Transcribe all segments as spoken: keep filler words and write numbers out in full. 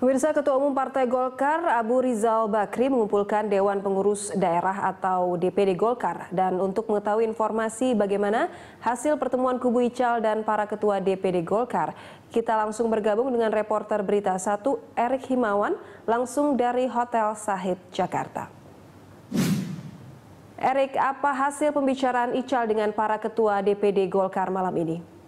Pemirsa, Ketua Umum Partai Golkar Abu Rizal Bakri mengumpulkan Dewan Pengurus Daerah atau D P D Golkar. Dan untuk mengetahui informasi bagaimana hasil pertemuan kubu Ical dan para ketua D P D Golkar, kita langsung bergabung dengan reporter Berita Satu Erik Himawan langsung dari Hotel Sahid, Jakarta. Erik, apa hasil pembicaraan Ical dengan para ketua D P D Golkar malam ini?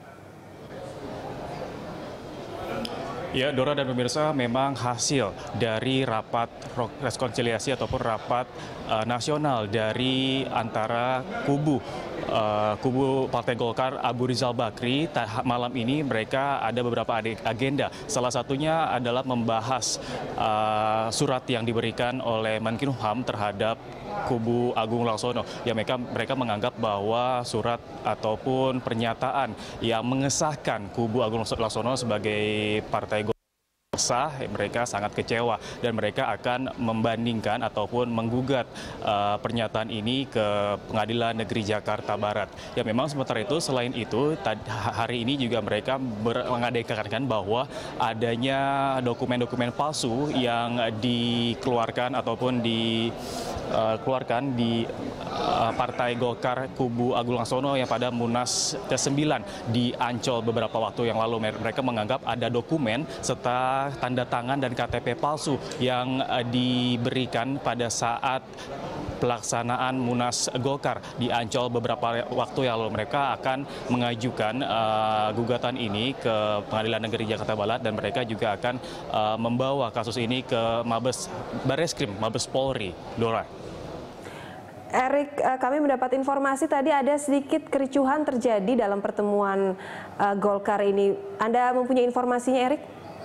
Ya, Dora dan pemirsa, memang hasil dari rapat rekonsiliasi ataupun rapat uh, nasional dari antara kubu uh, kubu Partai Golkar Abu Rizal Bakri malam ini mereka ada beberapa agenda. Salah satunya adalah membahas uh, surat yang diberikan oleh Menkumham terhadap kubu Agung Laksono. Ya, mereka mereka menganggap bahwa surat ataupun pernyataan yang mengesahkan kubu Agung Laksono sebagai partai sah, mereka sangat kecewa dan mereka akan membandingkan ataupun menggugat uh, pernyataan ini ke Pengadilan Negeri Jakarta Barat. Ya, memang sementara itu selain itu hari ini juga mereka mengadakan bahwa adanya dokumen-dokumen palsu yang dikeluarkan ataupun dikeluarkan di uh, Partai Golkar kubu Agung Laksono yang pada Munas kesembilan di Ancol beberapa waktu yang lalu. Mereka menganggap ada dokumen serta tanda tangan dan K T P palsu yang uh, diberikan pada saat pelaksanaan Munas Golkar di Ancol beberapa waktu yang lalu. Mereka akan mengajukan uh, gugatan ini ke Pengadilan Negeri Jakarta Barat dan mereka juga akan uh, membawa kasus ini ke Mabes Bareskrim, Mabes Polri. Dora. Erik, kami mendapat informasi tadi ada sedikit kericuhan terjadi dalam pertemuan uh, Golkar ini. Anda mempunyai informasinya, Erik?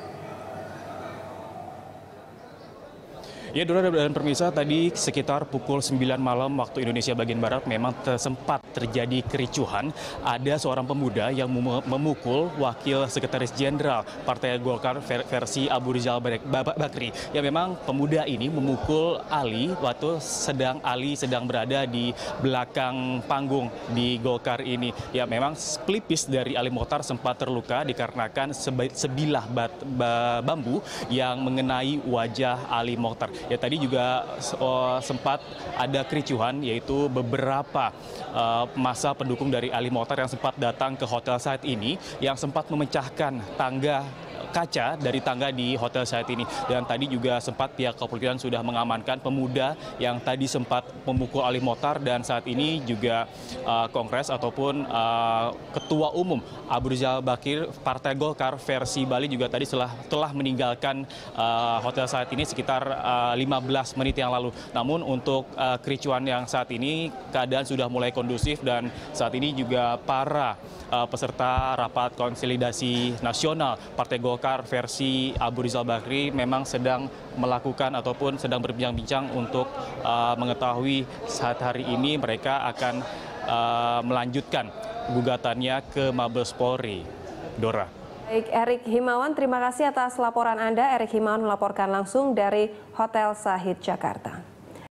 Ya, Dora dan pemirsa, tadi sekitar pukul sembilan malam waktu Indonesia bagian Barat memang sempat terjadi kericuhan. Ada seorang pemuda yang memukul wakil sekretaris jenderal Partai Golkar versi Abu Rizal Bakri. Ya, memang pemuda ini memukul Ali waktu sedang Ali sedang berada di belakang panggung di Golkar ini. Ya, memang pelipis dari Ali Mokhtar sempat terluka dikarenakan sebilah bat, bambu yang mengenai wajah Ali Mokhtar. Ya, tadi juga oh, sempat ada kericuhan, yaitu beberapa uh, massa pendukung dari Ali Mokhtar yang sempat datang ke hotel saat ini yang sempat memecahkan tangga kaca dari tangga di hotel saat ini. Dan tadi juga sempat pihak kepolisian sudah mengamankan pemuda yang tadi sempat memukul Ali Mokhtar, dan saat ini juga uh, Kongres ataupun uh, Ketua Umum Abu Rizal Bakri Partai Golkar versi Bali juga tadi telah, telah meninggalkan uh, hotel saat ini sekitar uh, lima belas menit yang lalu. Namun untuk uh, kericuan yang saat ini keadaan sudah mulai kondusif dan saat ini juga para uh, peserta rapat konsolidasi nasional Partai Golkar versi Abu Rizal Bakri memang sedang melakukan ataupun sedang berbincang-bincang untuk uh, mengetahui saat hari ini mereka akan uh, melanjutkan gugatannya ke Mabes Polri. Dora. Baik, Erik Himawan, terima kasih atas laporan Anda. Erik Himawan melaporkan langsung dari Hotel Sahid, Jakarta.